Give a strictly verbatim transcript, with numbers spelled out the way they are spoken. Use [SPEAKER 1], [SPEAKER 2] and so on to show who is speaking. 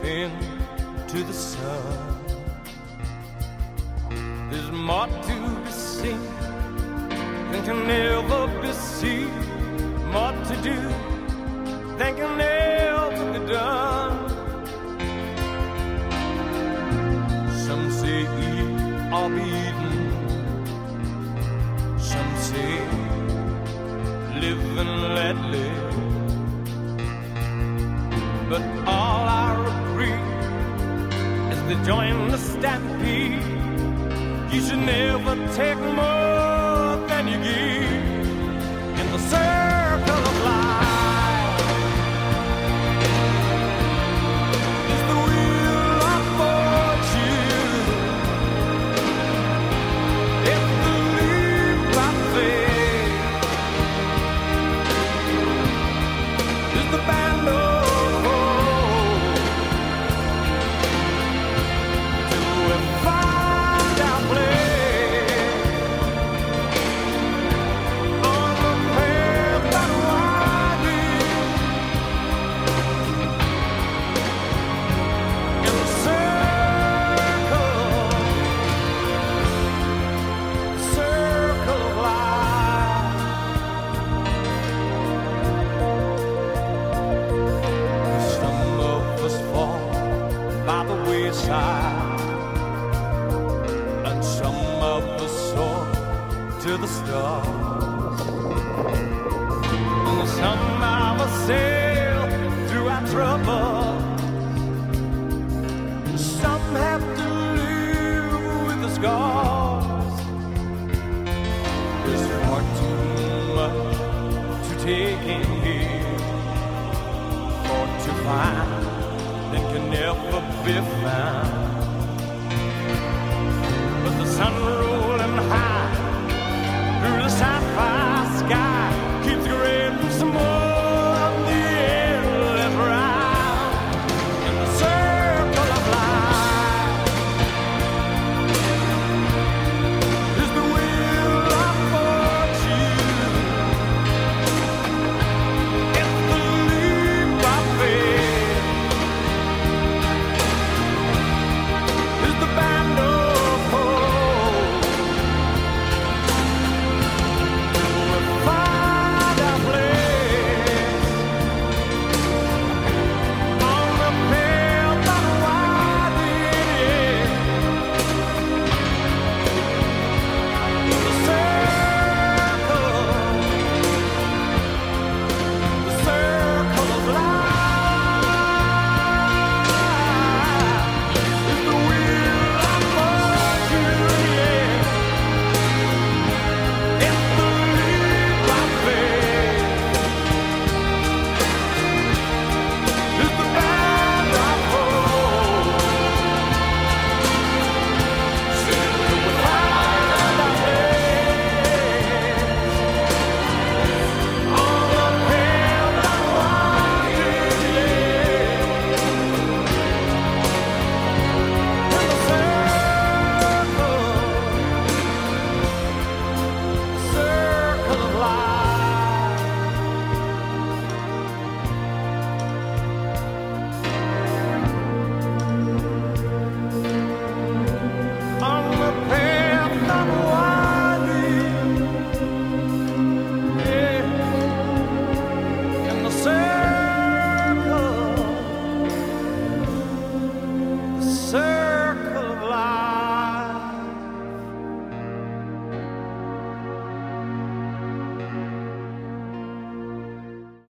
[SPEAKER 1] cling to the sun. There's more to be seen than can never be seen, more to do than can never be done. Some say eat or be eaten, some say live and let live. But all I agree is to join the stampede. You should never take more than you give in the circle of life. It's the wheel of fortune. It's the leap of faith. It's the band of and some of us soar to the stars, and some of us sail through our trouble. Some have to live with the scars. There's far too much to take in here, or to find that can never be found. But the sun rolling high through the sapphire